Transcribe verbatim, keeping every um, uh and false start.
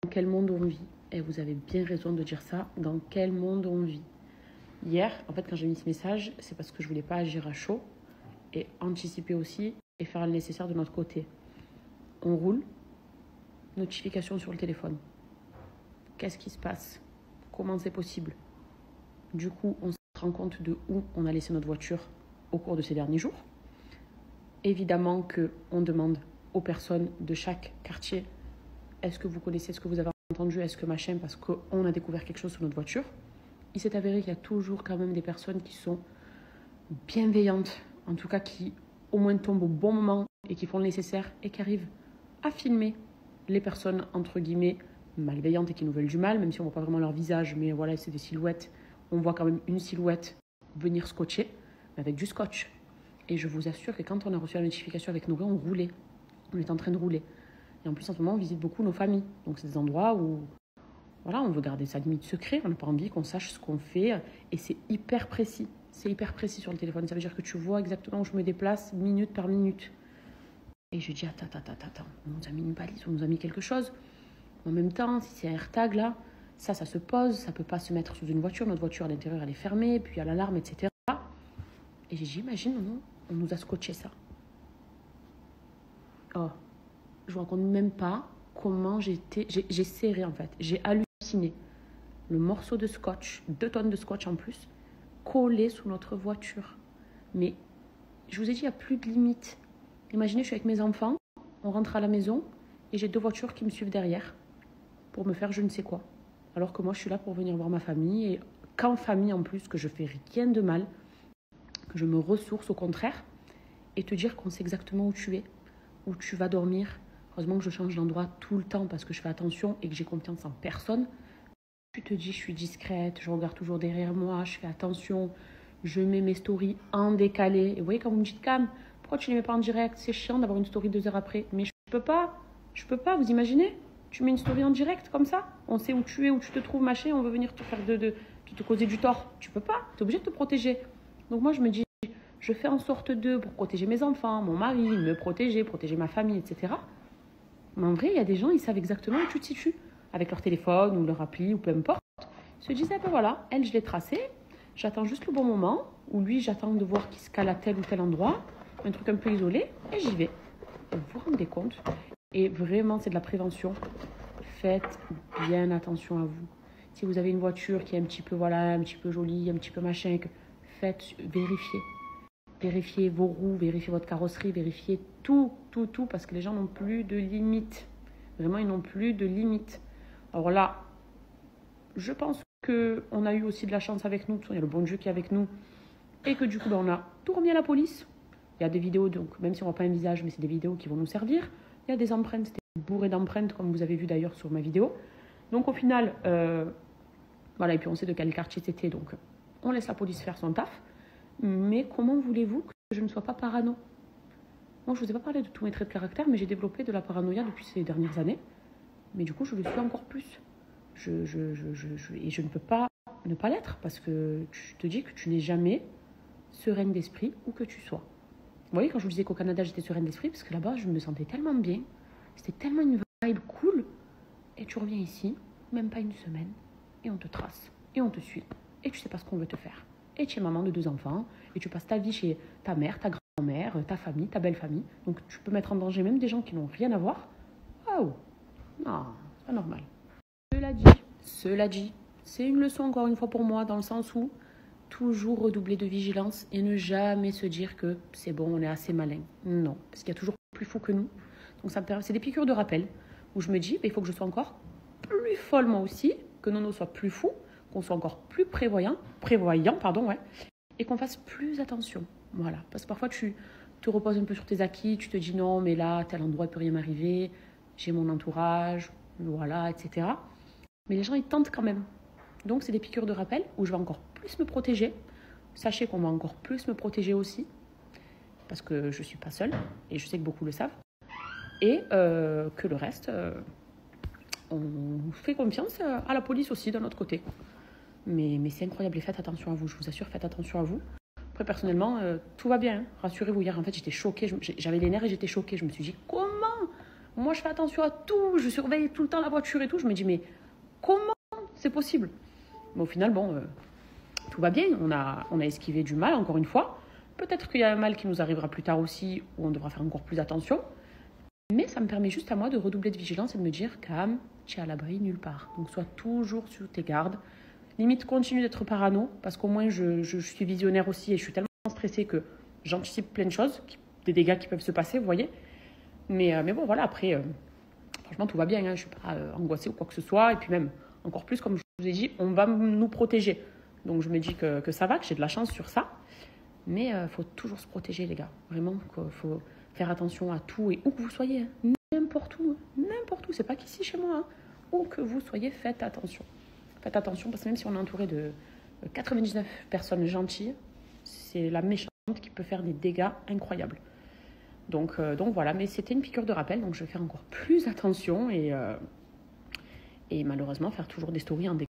Dans quel monde on vit? Et vous avez bien raison de dire ça. Dans quel monde on vit? Hier, en fait, quand j'ai mis ce message, c'est parce que je voulais pas agir à chaud et anticiper aussi et faire le nécessaire de notre côté. On roule, notification sur le téléphone. Qu'est-ce qui se passe? Comment c'est possible? Du coup, on se rend compte de où on a laissé notre voiture au cours de ces derniers jours. Évidemment qu'on demande aux personnes de chaque quartier, est-ce que vous connaissez, est-ce que vous avez entendu, est-ce que machin, parce qu'on a découvert quelque chose sur notre voiture. Il s'est avéré qu'il y a toujours quand même des personnes qui sont bienveillantes, en tout cas qui au moins tombent au bon moment et qui font le nécessaire et qui arrivent à filmer les personnes entre guillemets malveillantes et qui nous veulent du mal, même si on ne voit pas vraiment leur visage, mais voilà, c'est des silhouettes. On voit quand même une silhouette venir scotcher avec du scotch. Et je vous assure que quand on a reçu la notification avec Noé, on roulait. On était en train de rouler. Et en plus, en ce moment, on visite beaucoup nos familles. Donc, c'est des endroits où voilà, on veut garder sa limite secret. On n'a pas envie qu'on sache ce qu'on fait. Et c'est hyper précis. C'est hyper précis sur le téléphone. Ça veut dire que tu vois exactement où je me déplace, minute par minute. Et je dis, attends, attends, attends, attends. On nous a mis une balise, on nous a mis quelque chose. En même temps, si c'est un AirTag, là, ça, ça se pose. Ça ne peut pas se mettre sous une voiture. Notre voiture, à l'intérieur, elle est fermée. Puis, il y a l'alarme, et cetera. Et j'ai dit, imagine, on, on nous a scotché ça. Oh, je vous raconte même pas comment j'ai été... J'ai, j'ai serré, en fait. J'ai halluciné. Le morceau de scotch, deux tonnes de scotch en plus, collé sous notre voiture. Mais, je vous ai dit, il n'y a plus de limite. Imaginez, je suis avec mes enfants, on rentre à la maison, et j'ai deux voitures qui me suivent derrière pour me faire je ne sais quoi. Alors que moi, je suis là pour venir voir ma famille, et qu'en famille en plus, que je fais rien de mal, que je me ressource au contraire, et te dire qu'on sait exactement où tu es, où tu vas dormir. Heureusement que je change d'endroit tout le temps parce que je fais attention et que j'ai confiance en personne. Tu te dis, je suis discrète, je regarde toujours derrière moi, je fais attention, je mets mes stories en décalé. Et vous voyez, quand vous me dites, Cam, pourquoi tu ne les mets pas en direct? C'est chiant d'avoir une story deux heures après. Mais je peux pas, je peux pas, vous imaginez? Tu mets une story en direct comme ça, on sait où tu es, où tu te trouves, machin, on veut venir te faire de, de, de te causer du tort. Tu peux pas, tu es obligé de te protéger. Donc moi, je me dis, je fais en sorte de, pour protéger mes enfants, mon mari, me protéger, protéger ma famille, et cetera. Mais en vrai, il y a des gens, ils savent exactement où tu te situes, avec leur téléphone ou leur appli ou peu importe. Ils se disent, ah ben voilà, elle, je l'ai tracée, j'attends juste le bon moment, ou lui, j'attends de voir qu'il se cale à tel ou tel endroit, un truc un peu isolé, et j'y vais. Et vous vous rendez compte? Et vraiment, c'est de la prévention. Faites bien attention à vous. Si vous avez une voiture qui est un petit peu, voilà, un petit peu jolie, un petit peu machin, que faites vérifier. Vérifiez vos roues, vérifiez votre carrosserie, vérifiez tout, tout, tout, parce que les gens n'ont plus de limites. Vraiment, ils n'ont plus de limites. Alors là, je pense qu'on a eu aussi de la chance avec nous. Il y a le bon Dieu qui est avec nous. Et que du coup, ben, on a tout remis à la police. Il y a des vidéos, donc même si on ne voit pas un visage, mais c'est des vidéos qui vont nous servir. Il y a des empreintes, c'était bourré d'empreintes, comme vous avez vu d'ailleurs sur ma vidéo. Donc au final, euh, voilà, et puis on sait de quel quartier c'était. Donc on laisse la police faire son taf. Mais comment voulez-vous que je ne sois pas parano? Moi, je ne vous ai pas parlé de tous mes traits de caractère, mais j'ai développé de la paranoïa depuis ces dernières années. Mais du coup, je le suis encore plus. Je, je, je, je, je, et je ne peux pas ne pas l'être, parce que je te dis que tu n'es jamais sereine d'esprit, où que tu sois. Vous voyez, quand je vous disais qu'au Canada, j'étais sereine d'esprit, parce que là-bas, je me sentais tellement bien. C'était tellement une vibe cool. Et tu reviens ici, même pas une semaine, et on te trace, et on te suit. Et tu sais pas ce qu'on veut te faire. Et tu es maman de deux enfants, et tu passes ta vie chez ta mère, ta grand-mère, ta famille, ta belle famille. Donc tu peux mettre en danger même des gens qui n'ont rien à voir. Oh, non, c'est pas normal. Cela dit, cela dit, c'est une leçon encore une fois pour moi, dans le sens où toujours redoubler de vigilance et ne jamais se dire que c'est bon, on est assez malin. Non, parce qu'il y a toujours plus fou que nous. Donc ça me permet, c'est des piqûres de rappel, où je me dis, bah, il faut que je sois encore plus folle moi aussi, que Nono soit plus fou, qu'on soit encore plus prévoyant, prévoyant, pardon, ouais, et qu'on fasse plus attention. Voilà, parce que parfois tu te reposes un peu sur tes acquis, tu te dis non, mais là, à tel endroit, il ne peut rien m'arriver, j'ai mon entourage, voilà, et cetera. Mais les gens, ils tentent quand même. Donc, c'est des piqûres de rappel où je vais encore plus me protéger. Sachez qu'on va encore plus me protéger aussi, parce que je ne suis pas seule, et je sais que beaucoup le savent. Et euh, que le reste, euh, on fait confiance à la police aussi, d'un autre côté. Mais, mais c'est incroyable, et faites attention à vous, je vous assure, faites attention à vous. Après, personnellement, euh, tout va bien, hein. Rassurez-vous, hier, en fait, j'étais choquée, j'avais les nerfs et j'étais choquée. Je me suis dit, comment Moi, je fais attention à tout, je surveille tout le temps la voiture et tout. Je me dis, mais comment c'est possible? Mais au final, bon, euh, tout va bien. On a, on a esquivé du mal, encore une fois. Peut-être qu'il y a un mal qui nous arrivera plus tard aussi, où on devra faire encore plus attention. Mais ça me permet juste à moi de redoubler de vigilance et de me dire, Cam, tu es à l'abri nulle part. Donc, sois toujours sur tes gardes. Limite, continue d'être parano, parce qu'au moins, je, je, je suis visionnaire aussi et je suis tellement stressée que j'anticipe plein de choses, qui, des dégâts qui peuvent se passer, vous voyez. Mais, euh, mais bon, voilà, après, euh, franchement, tout va bien. Hein, je ne suis pas euh, angoissée ou quoi que ce soit. Et puis même, encore plus, comme je vous ai dit, on va nous protéger. Donc, je me dis que, que ça va, que j'ai de la chance sur ça. Mais il euh, faut toujours se protéger, les gars. Vraiment, il faut faire attention à tout et où que vous soyez. Hein. N'importe où, hein. N'importe où. C'est pas qu'ici, chez moi. Hein. Où que vous soyez, faites attention. Faites attention, parce que même si on est entouré de quatre-vingt-dix-neuf personnes gentilles, c'est la méchante qui peut faire des dégâts incroyables. Donc, euh, donc voilà, mais c'était une piqûre de rappel, donc je vais faire encore plus attention et, euh, et malheureusement faire toujours des stories en